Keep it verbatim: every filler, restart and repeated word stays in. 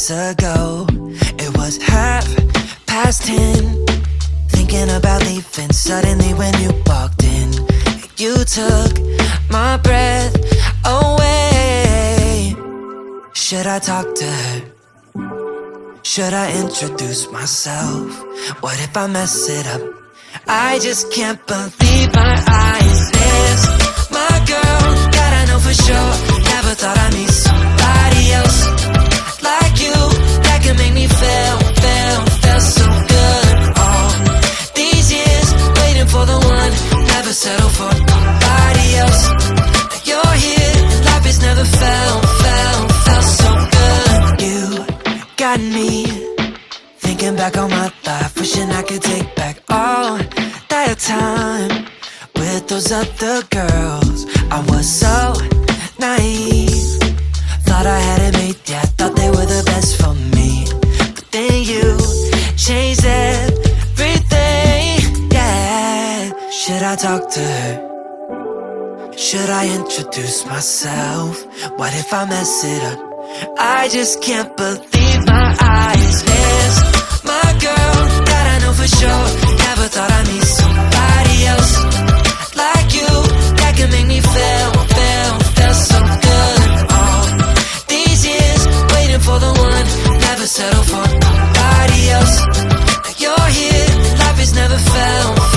minutes ago. It was half past ten. Thinking about leaving suddenly when you walked in. You took my breath away. Should I talk to her? Should I introduce myself? What if I mess it up? I just can't believe my eyes. There's my girl, God I know for sure. Never thought I'd meet somebody else like you, that can make me feel, feel, feel so good. All these years waiting for the one, never settle for nobody else. Now you're here and life has never felt, felt, felt so good. You got me thinking back on my life, wishing I could take back all that time with those other girls. I was so naive, thought I had it made, yeah, thought they were the best for me. But then you changed everything, yeah. Should I talk to her? Should I introduce myself? What if I mess it up? I just can't believe my eyes. There's my girl, that I know for sure. Never thought I'd meet somebody else like you, that can make me feel, feel, feel so good. All these years waiting for the one, never settle for nobody else. Now you're here, life has never felt